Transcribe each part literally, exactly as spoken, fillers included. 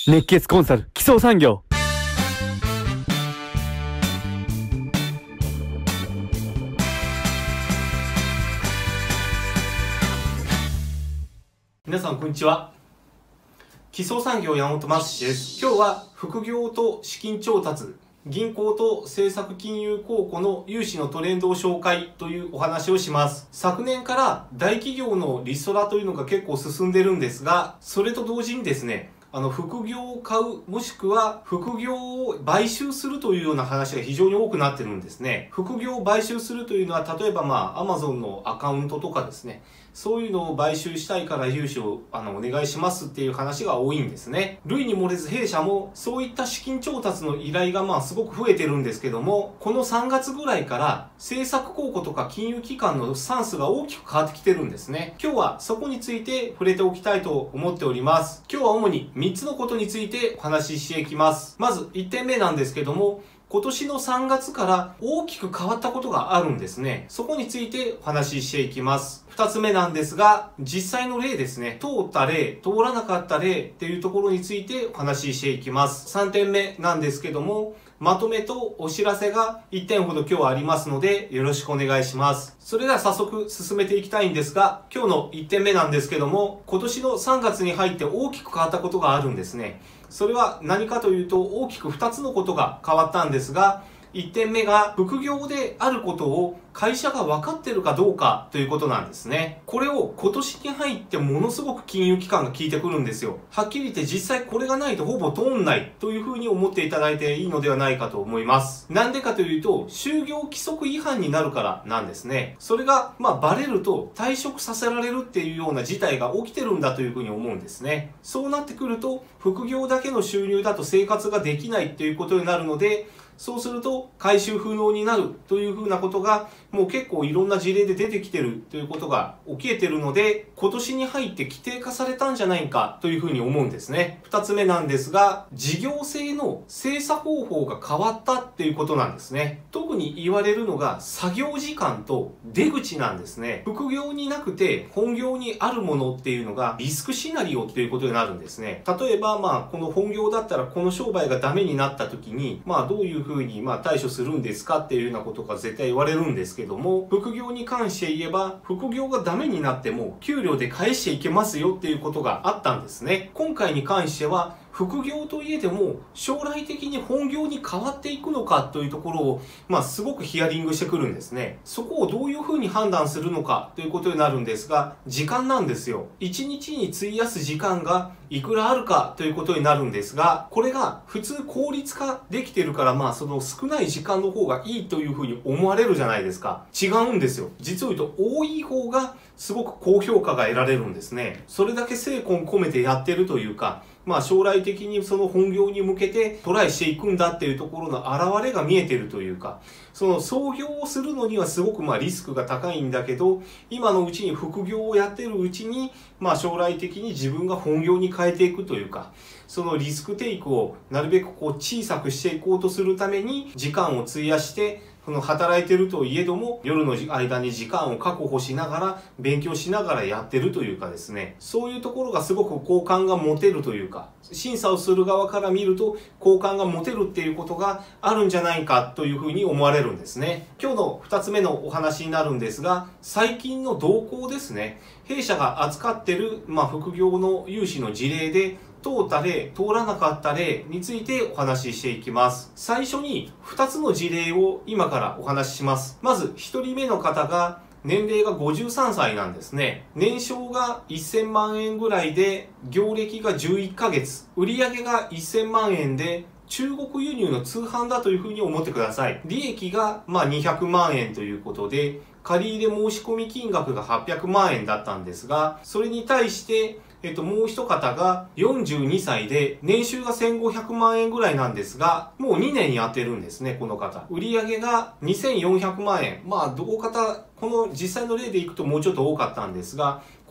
熱血コンサル基礎産業。 皆さんこんにちは。基礎産業山本正です。今日は副業と資金調達、銀行と政策金融公庫の融資のトレンドを紹介というお話をします。昨年から大企業のリストラというのが結構進んでるんですが、それと同時にですね、あの、副業を買う、もしくは副業を買収するというような話が非常に多くなってるんですね。副業を買収するというのは、例えばまあ、Amazon のアカウントとかですね、そういうのを買収したいから融資をあのお願いしますっていう話が多いんですね。類に漏れず弊社もそういった資金調達の依頼がまあすごく増えてるんですけども、このさんがつぐらいから政策公庫とか金融機関のスタンスが大きく変わってきてるんですね。今日はそこについて触れておきたいと思っております。今日は主にみっつのことについてお話ししていきます。まずいってんめなんですけども、今年のさんがつから大きく変わったことがあるんですね。そこについてお話ししていきます。二つ目なんですが、実際の例ですね。通った例、通らなかった例っていうところについてお話ししていきます。さんてんめなんですけども、まとめとお知らせがいってんほど今日はありますので、よろしくお願いします。それでは早速進めていきたいんですが、今日のいってんめなんですけども、今年のさんがつに入って大きく変わったことがあるんですね。それは何かというと、大きくふたつのことが変わったんですが、いってんめが副業であることを会社が分かってるかどうかということなんですね。これを今年に入ってものすごく金融機関が聞いてくるんですよ。はっきり言って実際これがないとほぼ通んないというふうに思っていただいていいのではないかと思います。なんでかというと、就業規則違反になるからなんですね。それがまあバレると退職させられるっていうような事態が起きてるんだというふうに思うんですね。そうなってくると、副業だけの収入だと生活ができないっていうことになるので、そうすると回収不能になるというふうなことがもう結構いろんな事例で出てきてるということが起きてるので、今年に入って規定化されたんじゃないかというふうに思うんですね。二つ目なんですが、事業性の精査方法が変わったっていうことなんですね。特に言われるのが作業時間と出口なんですね。副業になくて本業にあるものっていうのがリスクシナリオっていうことになるんですね。例えばまあこの本業だったらこの商売がダメになった時にまあどういうふうにまあ対処するんですかっていうようなことが絶対言われるんですけども、副業に関して言えば副業がダメになっても給料で返していけますよっていうことがあったんですね。今回に関しては副業といえども将来的に本業に変わっていくのかというところをまあすごくヒアリングしてくるんですね。そこをどういうふうに判断するのかということになるんですが、時間なんですよ。いちにちに費やす時間がいくらあるかということになるんですが、これが普通効率化できてるからまあその少ない時間の方がいいというふうに思われるじゃないですか。違うんですよ。実を言うと多い方がすごく高評価が得られるんですね。それだけ精魂込めてやってるというか、まあ将来的にその本業に向けてトライしていくんだっていうところの現れが見えてるというか、その創業をするのにはすごくまあリスクが高いんだけど、今のうちに副業をやってるうちに、まあ将来的に自分が本業に変えていくというか、そのリスクテイクをなるべくこう小さくしていこうとするために時間を費やして、その働いてるといえども夜の間に時間を確保しながら勉強しながらやってるというかですね、そういうところがすごく好感が持てるというか、審査をする側から見ると好感が持てるっていうことがあるんじゃないかというふうに思われるんですね。今日の二つ目のお話になるんですが、最近の動向ですね。弊社が扱ってる、まあ、副業の融資の事例で通った例、通らなかった例についてお話ししていきます。最初にふたつの事例を今からお話しします。まずひとりめの方が年齢がごじゅうさんさいなんですね。年商がせんまんえんぐらいで、業歴がじゅういっかげつ、売上がせんまんえんで、中国輸入の通販だというふうに思ってください。利益がまあにひゃくまんえんということで、借入申し込み金額がはっぴゃくまんえんだったんですが、それに対してえっと、もう一方がよんじゅうにさいで、年収がせんごひゃくまんえんぐらいなんですが、もうにねんやってるんですね、この方。売上がにせんよんひゃくまんえん。まあ、どこかた、この実際の例でいくともうちょっと多かったんですが、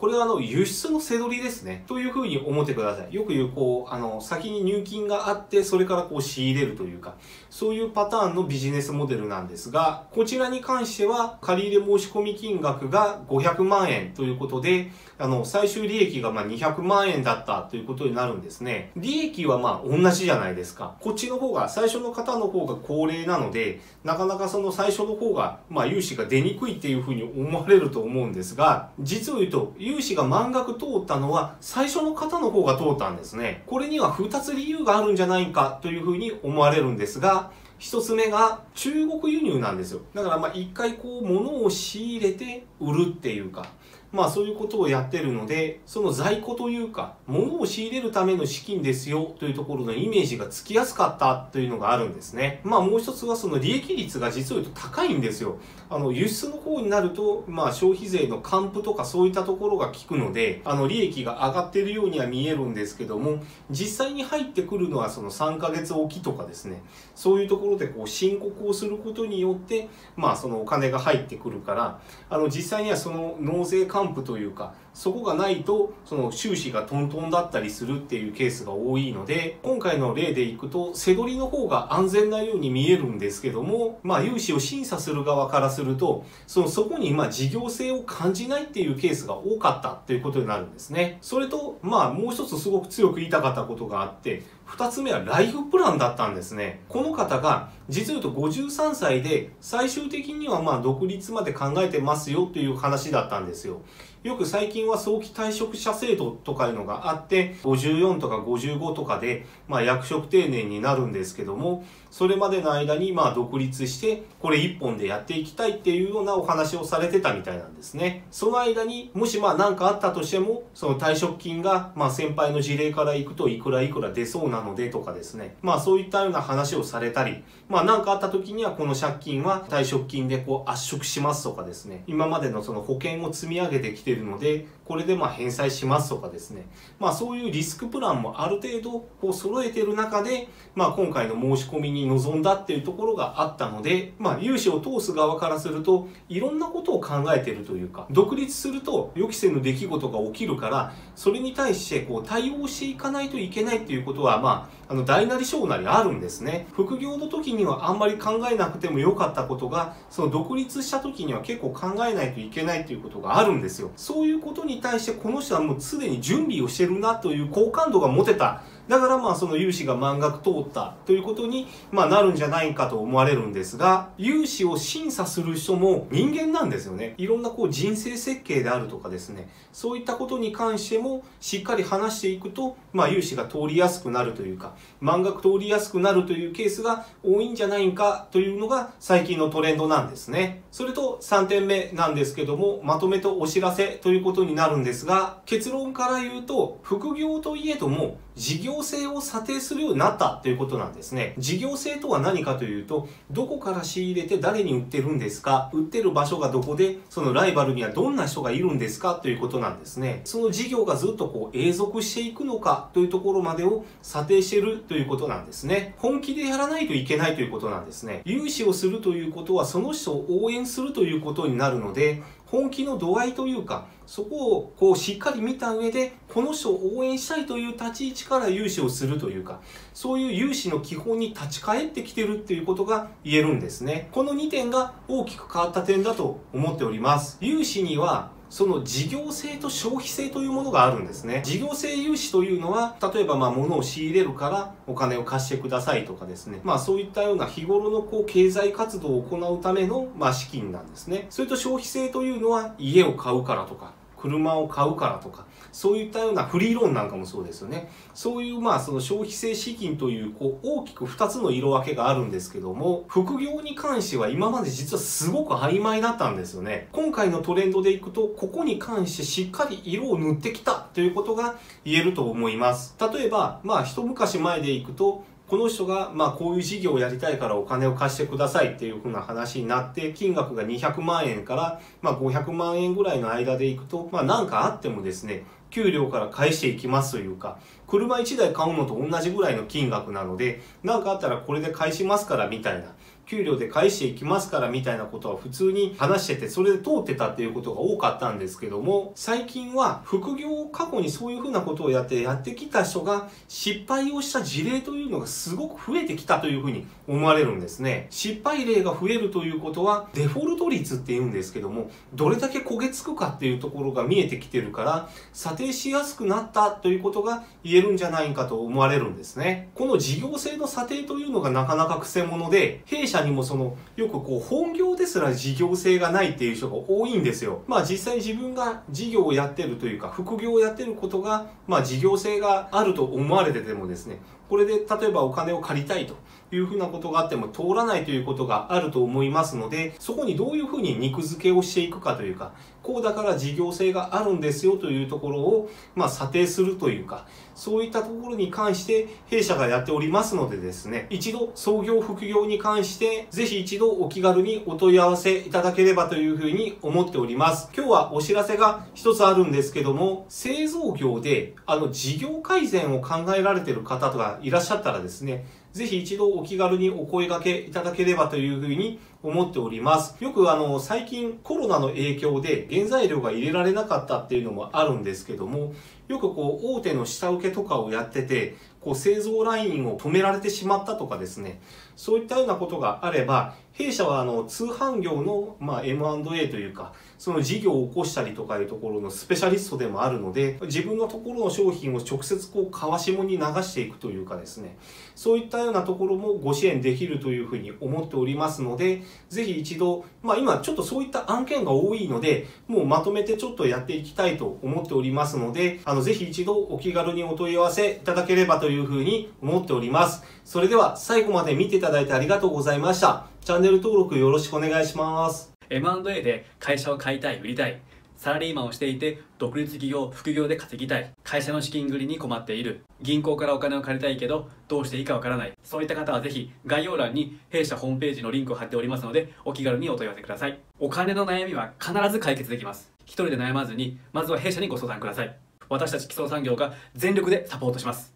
これはあの輸出の背取りですね。というふうに思ってください。よく言う、こう、あの、先に入金があって、それからこう仕入れるというか、そういうパターンのビジネスモデルなんですが、こちらに関しては、借入申込金額がごひゃくまんえんということで、あの、最終利益がまあにひゃくまんえんだったということになるんですね。利益はまあ同じじゃないですか。こっちの方が、最初の方の方が高齢なので、なかなかその最初の方が、まあ融資が出にくいっていうふうに思われると思うんですが、実を言うと、融資が満額通ったのは、最初の方の方が通ったんですね。これにはふたつ理由があるんじゃないかというふうに思われるんですが、一つ目が中国輸入なんですよ。だからまあ一回こう物を仕入れて売るっていうか、まあそういうことをやってるので、その在庫というか、物を仕入れるための資金ですよというところのイメージがつきやすかったというのがあるんですね。まあもう一つはその利益率が実を言うと高いんですよ。あの輸出の方になると、まあ消費税の還付とかそういったところが効くので、あの利益が上がっているようには見えるんですけども、実際に入ってくるのはそのさんかげつおきとかですね、そういうところでこう申告をすることによって、まあそのお金が入ってくるから、あの実際にはその納税還付というか、そこがないとその収支がトントンだったりするっていうケースが多いので、今回の例でいくと背取りの方が安全なように見えるんですけども、まあ融資を審査する側からすると、そのそこにまあ事業性を感じないっていうケースが多かったということになるんですね。それとまあもう一つすごく強く言いたかったことがあって、二つ目はライフプランだったんですね。この方が実を言うとごじゅうさんさいで最終的にはまあ独立まで考えてますよという話だったんですよ。よく最近は早期退職者制度とかいうのがあって、ごじゅうよんとかごじゅうごとかで、まあ役職定年になるんですけども、それまでの間にまあ独立して、これ一本でやっていきたいっていうようなお話をされてたみたいなんですね。その間にもしまあ何かあったとしても、その退職金がまあ先輩の事例からいくといくらいくら出そうなのでとかですね。まあそういったような話をされたり、まあ何かあった時にはこの借金は退職金でこう圧縮しますとかですね。今までのその保険を積み上げてきているので、これでまあ返済しますとかですね。まあそういうリスクプランもある程度こう揃えている中で、まあ今回の申し込みに臨んだっていうところがあったので、まあ融資を通す側からすると、いろんなことを考えているというか、独立すると予期せぬ出来事が起きるから、それに対してこう対応していかないといけないっていうことは、まあ、あの大なり小なりあるんですね。副業の時にはあんまり考えなくてもよかったことが、その独立した時には結構考えないといけないっていうことがあるんですよ。そういうことに対してこの人はもうすでに準備をしてるなという好感度が持てた。だからまあその融資が満額通ったということにまあなるんじゃないかと思われるんですが、融資を審査する人も人間なんですよね。いろんなこう人生設計であるとかですね、そういったことに関してもしっかり話していくと、まあ融資が通りやすくなるというか、満額通りやすくなるというケースが多いんじゃないかというのが最近のトレンドなんですね。それとさんてんめなんですけども、まとめとお知らせということになるんですが、結論から言うと、副業といえども事業性を査定するようになったということなんですね。事業性とは何かというと、どこから仕入れて誰に売ってるんですか、売ってる場所がどこで、そのライバルにはどんな人がいるんですかということなんですね。その事業がずっとこう永続していくのかというところまでを査定しているということなんですね。本気でやらないといけないということなんですね。融資をするということはその人を応援するということになるので、本気の度合いというか、そこをこうしっかり見た上で、この人を応援したいという立ち位置から融資をするというか、そういう融資の基本に立ち返ってきてるっていうことが言えるんですね。このにてんが大きく変わった点だと思っております。融資にはその事業性と消費性というものがあるんですね。事業性融資というのは、例えばまあ物を仕入れるからお金を貸してくださいとかですね。まあそういったような日頃のこう経済活動を行うためのまあ資金なんですね。それと消費性というのは家を買うからとか、車を買うからとか、そういったようなフリーローンなんかもそうですよね。そういうまあその消費性資金というこう大きくふたつの色分けがあるんですけども、副業に関しては今まで実はすごく曖昧だったんですよね。今回のトレンドでいくと、ここに関してしっかり色を塗ってきたということが言えると思います。例えば、まあ一昔前でいくと、この人が、まあこういう事業をやりたいからお金を貸してくださいっていう風な話になって、金額がにひゃくまんえんから、まあごひゃくまんえんぐらいの間でいくと、まあ何かあってもですね、給料から返していきますというか、車いちだい買うのと同じぐらいの金額なので、何かあったらこれで返しますからみたいな、 給料で返していきますからみたいなことは普通に話してて、それで通ってたっていうことが多かったんですけども、最近は副業を過去にそういうふうなことをやってやってきた人が失敗をした事例というのがすごく増えてきたというふうに思われるんですね。失敗例が増えるということはデフォルト率って言うんですけども、どれだけ焦げつくかっていうところが見えてきてるから、査定しやすくなったということが言えるんじゃないかと思われるんですね。この事業性の査定というのがなかなか癖者で、弊社にもそのよくこう本業ですら事業性がないっていう人が多いんですよ。まあ実際自分が事業をやってるというか副業をやってることがまあ事業性があると思われててもですね、これで例えばお金を借りたいというふうなことがあっても通らないということがあると思いますので、そこにどういうふうに肉付けをしていくかというか、こうだから事業性があるんですよというところをまあ査定するというか、そういったところに関して弊社がやっておりますのでですね、一度創業副業に関してぜひ一度お気軽にお問い合わせいただければというふうに思っております。今日はお知らせが一つあるんですけども、製造業であの事業改善を考えられている方がいらっしゃったらですね、ぜひ一度お気軽にお声掛けいただければというふうに思っております。よくあの最近コロナの影響で原材料が入れられなかったっていうのもあるんですけども、よくこう大手の下請けとかをやってて、こう製造ラインを止められてしまったとかですね、そういったようなことがあれば、弊社はあの通販業のまあ エムアンドエー というか、その事業を起こしたりとかいうところのスペシャリストでもあるので、自分のところの商品を直接こう川下に流していくというかですね、そういったようなところもご支援できるというふうに思っておりますので、ぜひ一度、まあ今ちょっとそういった案件が多いので、もうまとめてちょっとやっていきたいと思っておりますので、あのぜひ一度お気軽にお問い合わせいただければというふうに思っております。それでは最後まで見ていただいてありがとうございました。チャンネル登録よろしくお願いします。 エムアンドエー で会社を買いたい、売りたい、サラリーマンをしていて独立企業、副業で稼ぎたい、会社の資金繰りに困っている、銀行からお金を借りたいけどどうしていいかわからない、そういった方はぜひ概要欄に弊社ホームページのリンクを貼っておりますので、お気軽にお問い合わせください。お金の悩みは必ず解決できます。一人で悩まずに、まずは弊社にご相談ください。私たち基礎産業が全力でサポートします。